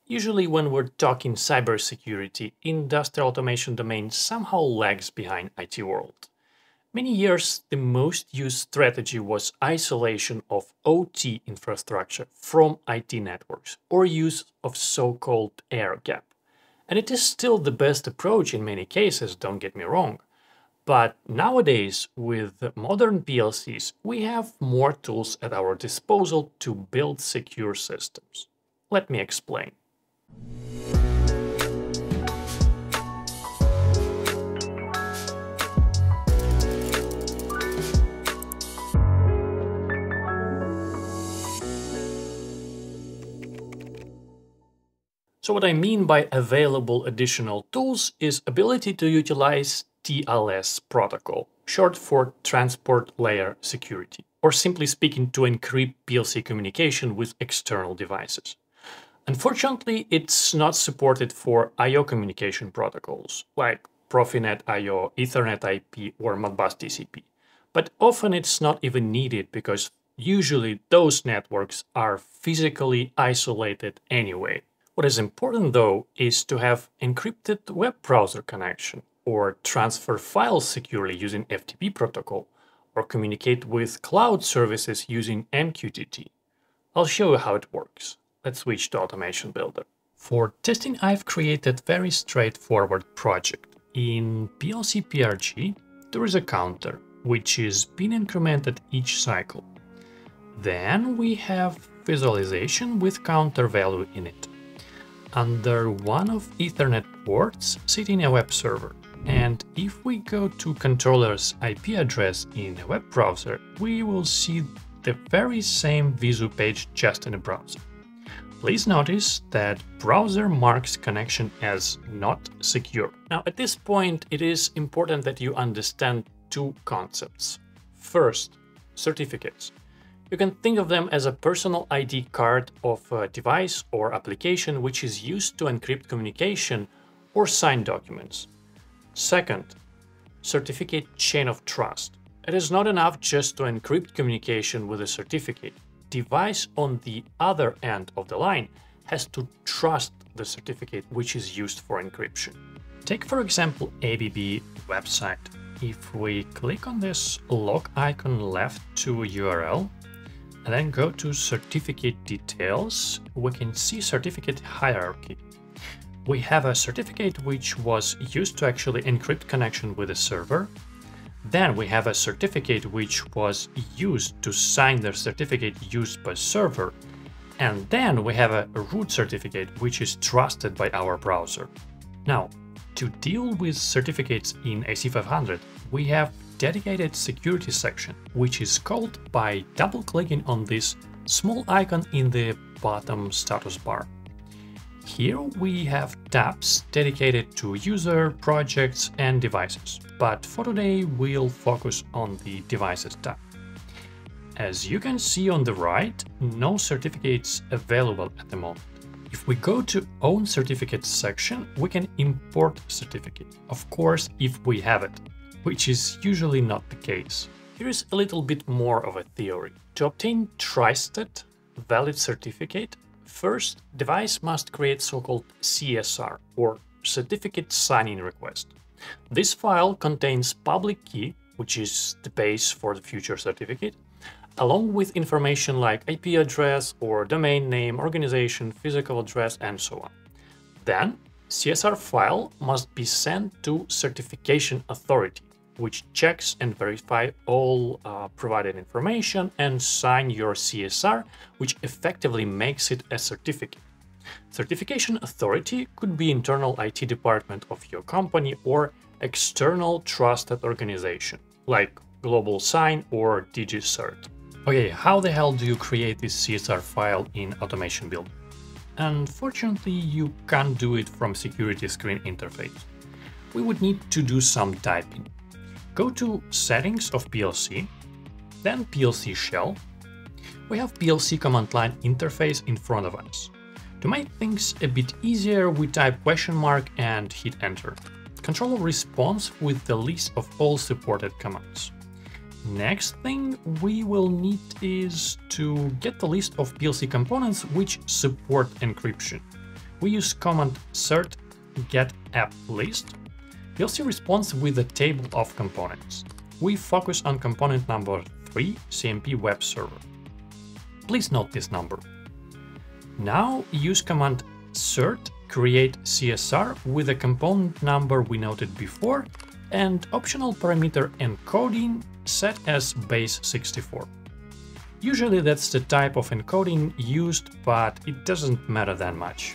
Usually when we're talking cybersecurity, industrial automation domain somehow lags behind IT world. Many years, the most used strategy was isolation of OT infrastructure from IT networks or use of so-called air gap. And it is still the best approach in many cases, don't get me wrong. But nowadays, with modern PLCs, we have more tools at our disposal to build secure systems. Let me explain. So what I mean by available additional tools is ability to utilize TLS protocol, short for Transport Layer Security, or simply speaking to encrypt PLC communication with external devices. Unfortunately, it's not supported for I/O communication protocols like Profinet I/O, Ethernet IP, or Modbus TCP. But often it's not even needed because usually those networks are physically isolated anyway. What is important though is to have encrypted web browser connection or transfer files securely using FTP protocol or communicate with cloud services using MQTT. I'll show you how it works. Let's switch to Automation Builder. For testing, I've created very straightforward project. In PLC PRG, there is a counter, which is being incremented each cycle. Then we have visualization with counter value in it. Under one of Ethernet ports sitting a web server. And if we go to controller's IP address in a web browser, we will see the very same Visu page just in a browser. Please notice that browser marks connection as not secure. Now, at this point, it is important that you understand two concepts. First, certificates. You can think of them as a personal ID card of a device or application which is used to encrypt communication or sign documents. Second, certificate chain of trust. It is not enough just to encrypt communication with a certificate. Device on the other end of the line has to trust the certificate which is used for encryption. Take for example ABB website. If we click on this log icon left to URL and then go to certificate details, we can see certificate hierarchy. We have a certificate which was used to actually encrypt connection with a server. Then we have a certificate which was used to sign the certificate used by server. And then we have a root certificate which is trusted by our browser. Now, to deal with certificates in AC500, we have dedicated security section, which is called by double-clicking on this small icon in the bottom status bar. Here we have tabs dedicated to user, projects, and devices, but for today we'll focus on the devices tab. As you can see on the right, no certificates available at the moment. If we go to Own Certificates section, we can import certificate, of course, if we have it, which is usually not the case. Here is a little bit more of a theory. To obtain trusted, valid certificate, first, device must create so-called CSR, or Certificate Signing Request. This file contains public key, which is the base for the future certificate, along with information like IP address or domain name, organization, physical address, and so on. Then, CSR file must be sent to Certification Authority, which checks and verify all provided information and sign your CSR, which effectively makes it a certificate. Certification Authority could be internal IT department of your company or external trusted organization, like Global Sign or DigiCert. Okay, how the hell do you create this CSR file in Automation Builder? Unfortunately, you can't do it from security screen interface. We would need to do some typing. Go to Settings of PLC, then PLC Shell. We have PLC command line interface in front of us. To make things a bit easier, we type question mark and hit enter. Controller responds with the list of all supported commands. Next thing we will need is to get the list of PLC components which support encryption. we use command cert get app list. PLC responds with a table of components. We focus on component number 3, CMP web server. Please note this number. Now use command cert create CSR with the component number we noted before and optional parameter encoding set as base 64. Usually that's the type of encoding used, but it doesn't matter that much.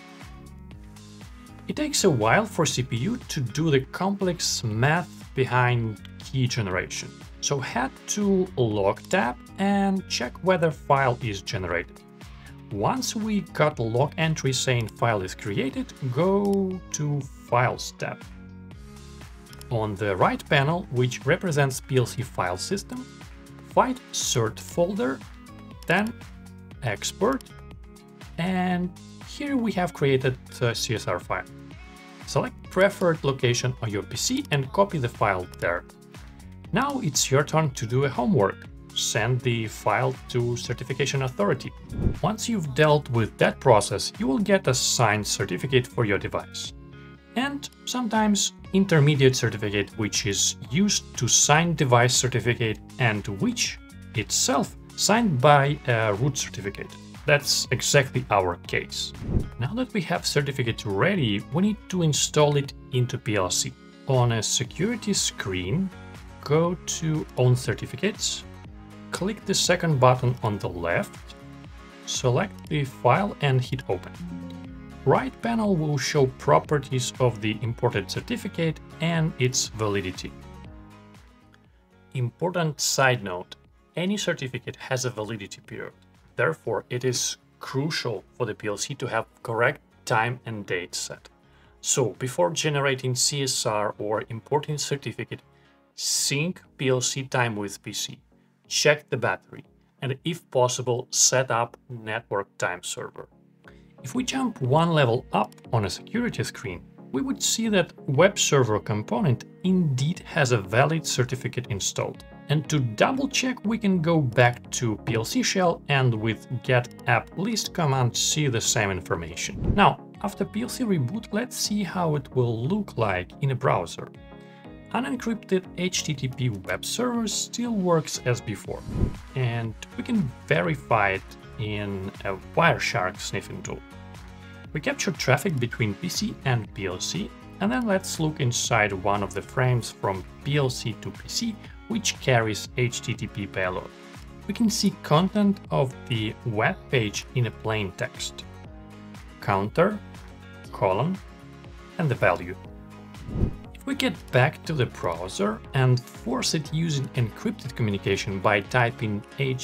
It takes a while for CPU to do the complex math behind key generation. So head to log tab and check whether file is generated. Once we got a log entry saying file is created, go to Files tab. On the right panel, which represents PLC file system, find cert folder, then export, and here we have created a CSR file. Select preferred location on your PC and copy the file there. Now it's your turn to do a homework. Send the file to certification authority. Once you've dealt with that process, you will get a signed certificate for your device. And sometimes intermediate certificate, which is used to sign device certificate and which itself signed by a root certificate. That's exactly our case. Now that we have certificate ready, we need to install it into PLC. On a security screen, go to Own Certificates, click the second button on the left, select the file and hit Open. Right panel will show properties of the imported certificate and its validity. Important side note, any certificate has a validity period. Therefore, it is crucial for the PLC to have correct time and date set. So before generating CSR or importing certificate, sync PLC time with PC, check the battery, and if possible, set up network time server. If we jump one level up on a security screen, we would see that web server component indeed has a valid certificate installed. And to double check, we can go back to PLC shell and with get app list command see the same information. Now, after PLC reboot, let's see how it will look like in a browser. Unencrypted HTTP web server still works as before, and we can verify it in a Wireshark sniffing tool. We capture traffic between PC and PLC, and then let's look inside one of the frames from PLC to PC, which carries HTTP payload. We can see content of the web page in a plain text, counter, colon, and the value. If we get back to the browser and force it using encrypted communication by typing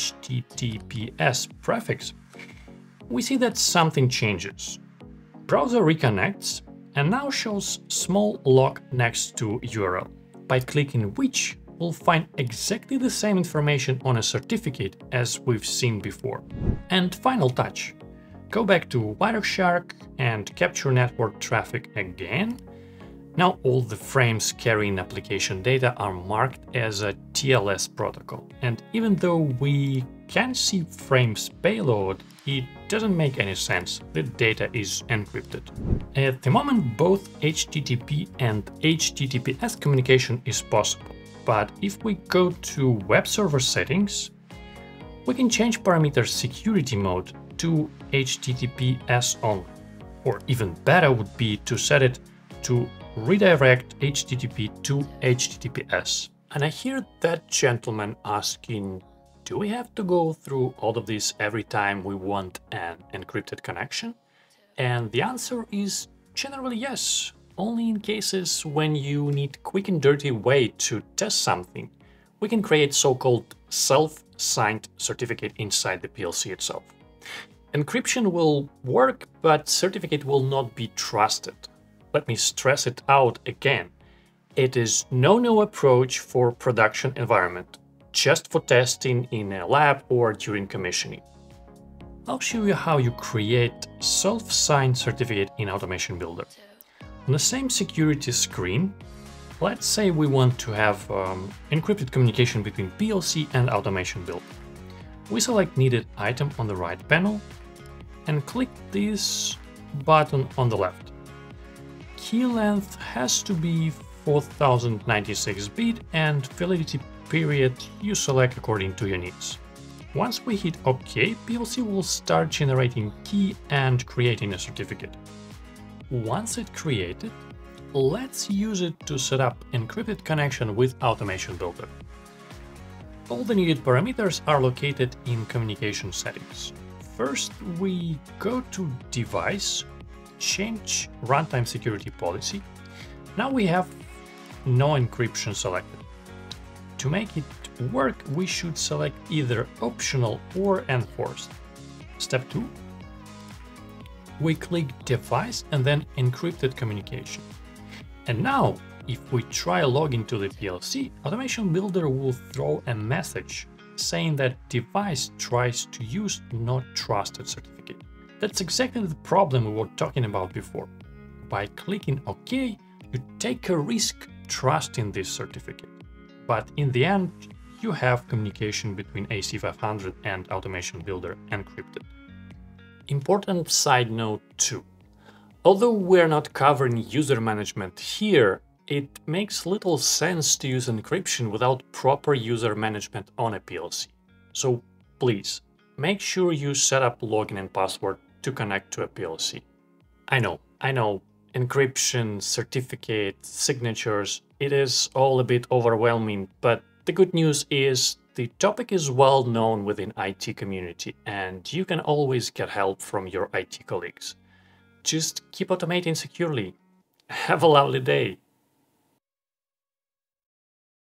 HTTPS prefix, we see that something changes. Browser reconnects and now shows small lock next to URL, by clicking which we'll find exactly the same information on a certificate as we've seen before. And final touch. Go back to Wireshark and capture network traffic again. Now all the frames carrying application data are marked as a TLS protocol. And even though we can see frames payload, it doesn't make any sense. The data is encrypted. At the moment, both HTTP and HTTPS communication is possible. But if we go to web server settings, we can change parameter security mode to HTTPS only. Or even better would be to set it to redirect HTTP to HTTPS. And I hear that gentleman asking, do we have to go through all of this every time we want an encrypted connection? And the answer is generally yes, only in cases when you need quick and dirty way to test something. We can create so-called self-signed certificate inside the PLC itself. Encryption will work, but certificate will not be trusted. Let me stress it out again. It is no new approach for production environment, just for testing in a lab or during commissioning. I'll show you how you create self-signed certificate in Automation Builder. On the same security screen, let's say we want to have encrypted communication between PLC and Automation Builder. We select needed item on the right panel and click this button on the left. Key length has to be 4096 bit and validity period you select according to your needs. Once we hit OK, PLC will start generating key and creating a certificate. Once it's created, let's use it to set up encrypted connection with Automation Builder. All the needed parameters are located in communication settings. First, we go to Device, change Runtime Security Policy. Now we have no encryption selected. To make it work, we should select either Optional or Enforced. Step 2. We click Device and then Encrypted Communication. And now, if we try login to the PLC, Automation Builder will throw a message saying that device tries to use not trusted certificate. That's exactly the problem we were talking about before. By clicking OK, you take a risk trusting this certificate. But in the end, you have communication between AC500 and Automation Builder encrypted. Important side note too. Although we're not covering user management here, it makes little sense to use encryption without proper user management on a PLC. So please, make sure you set up login and password to connect to a PLC. I know, encryption, certificates, signatures, it is all a bit overwhelming, but the good news is the topic is well known within IT community and you can always get help from your IT colleagues. Just keep automating securely. Have a lovely day.